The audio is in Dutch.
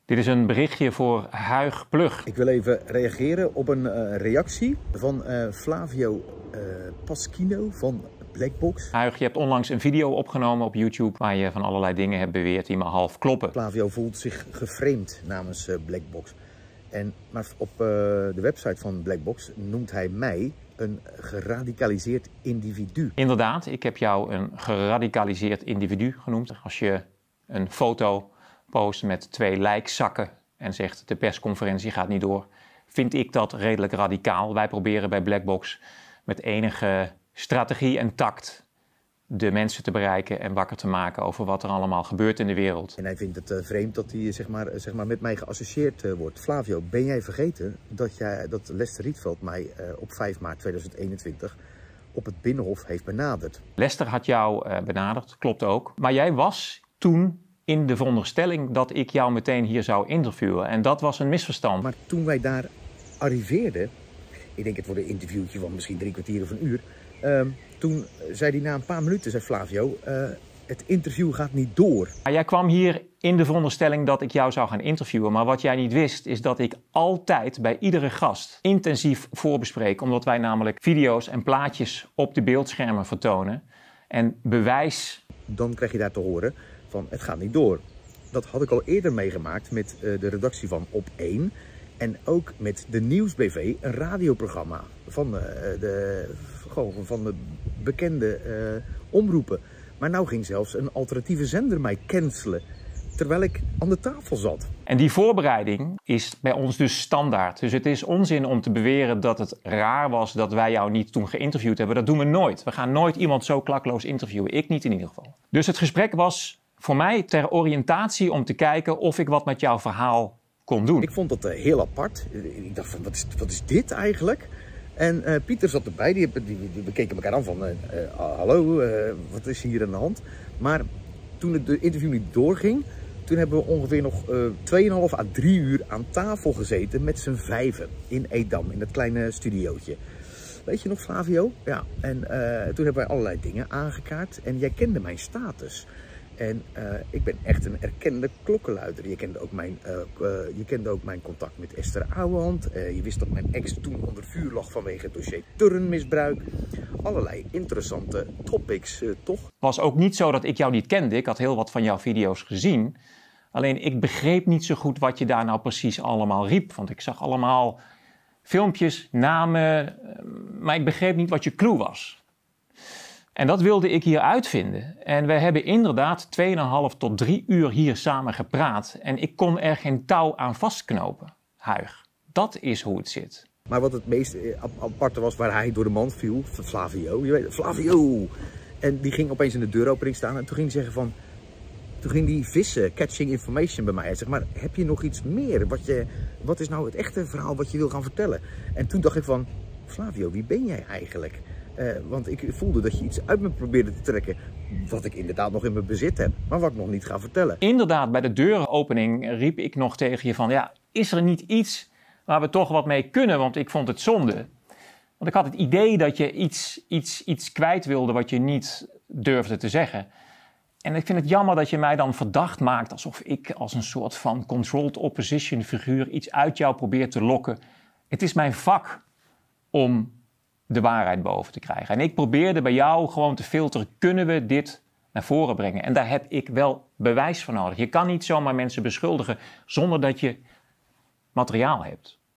Dit is een berichtje voor Huig Plug. Ik wil even reageren op een reactie van Flavio Paschino van Blackbox. Huig, je hebt onlangs een video opgenomen op YouTube waar je van allerlei dingen hebt beweerd die maar half kloppen. Flavio voelt zich geframed namens Blackbox. Maar op de website van Blackbox noemt hij mij een geradicaliseerd individu. Inderdaad, ik heb jou een geradicaliseerd individu genoemd. Als je een foto post met 2 lijkzakken en zegt de persconferentie gaat niet door, vind ik dat redelijk radicaal. Wij proberen bij Blackbox met enige strategie en tact de mensen te bereiken en wakker te maken over wat er allemaal gebeurt in de wereld. En hij vindt het vreemd dat hij zeg maar met mij geassocieerd wordt. Flavio, ben jij vergeten dat Lester Rietveld mij op 5 maart 2021 op het Binnenhof heeft benaderd? Lester had jou benaderd, klopt ook. Maar jij was toen in de veronderstelling dat ik jou meteen hier zou interviewen. En dat was een misverstand. Maar toen wij daar arriveerden, ik denk het wordt een interviewtje van misschien 3 kwartier of een uur. Toen zei hij na een paar minuten, zei Flavio, het interview gaat niet door. Jij kwam hier in de veronderstelling dat ik jou zou gaan interviewen. Maar wat jij niet wist is dat ik altijd bij iedere gast intensief voorbespreek. Omdat wij namelijk video's en plaatjes op de beeldschermen vertonen. En bewijs. Dan krijg je daar te horen van het gaat niet door. Dat had ik al eerder meegemaakt met de redactie van Op1. En ook met de Nieuwsbv, een radioprogramma van de bekende omroepen. Maar nou ging zelfs een alternatieve zender mij cancelen, terwijl ik aan de tafel zat. En die voorbereiding is bij ons dus standaard. Dus het is onzin om te beweren dat het raar was dat wij jou niet toen geïnterviewd hebben. Dat doen we nooit. We gaan nooit iemand zo klakloos interviewen. Ik niet in ieder geval. Dus het gesprek was voor mij ter oriëntatie om te kijken of ik wat met jouw verhaal kon doen. Ik vond dat heel apart. Ik dacht van, wat is dit eigenlijk? En Pieter zat erbij, we keken elkaar aan van, hallo, wat is hier aan de hand? Maar toen het interview niet doorging, toen hebben we ongeveer nog 2,5 à 3 uur aan tafel gezeten met z'n 5 in Edam, in dat kleine studiootje. Weet je nog, Flavio? Ja, en toen hebben wij allerlei dingen aangekaart en jij kende mijn status. En ik ben echt een erkende klokkenluider. Je kende ook mijn contact met Esther Ouwehand. Je wist dat mijn ex toen onder vuur lag vanwege het dossier turnmisbruik. Allerlei interessante topics, toch? Het was ook niet zo dat ik jou niet kende. Ik had heel wat van jouw video's gezien. Alleen ik begreep niet zo goed wat je daar nou precies allemaal riep. Want ik zag allemaal filmpjes, namen, maar ik begreep niet wat je clue was. En dat wilde ik hier uitvinden. En we hebben inderdaad 2,5 tot 3 uur hier samen gepraat. En ik kon er geen touw aan vastknopen, Huig. Dat is hoe het zit. Maar wat het meest aparte was, waar hij door de mand viel, Flavio. Je weet, Flavio! En die ging opeens in de deuropening staan en toen ging hij zeggen van... Toen ging die vissen, catching information bij mij. Hij zegt, maar heb je nog iets meer? Wat is nou het echte verhaal wat je wil gaan vertellen? En toen dacht ik van, Flavio, wie ben jij eigenlijk? Want ik voelde dat je iets uit me probeerde te trekken wat ik inderdaad nog in mijn bezit heb, maar wat ik nog niet ga vertellen. Inderdaad, bij de deuropening riep ik nog tegen je van, ja, is er niet iets waar we toch wat mee kunnen? Want ik vond het zonde. Want ik had het idee dat je iets kwijt wilde wat je niet durfde te zeggen. En ik vind het jammer dat je mij dan verdacht maakt alsof ik als een soort van controlled opposition figuur iets uit jou probeer te lokken. Het is mijn vak om de waarheid boven te krijgen. En ik probeerde bij jou gewoon te filteren, kunnen we dit naar voren brengen? En daar heb ik wel bewijs voor nodig. Je kan niet zomaar mensen beschuldigen zonder dat je materiaal hebt.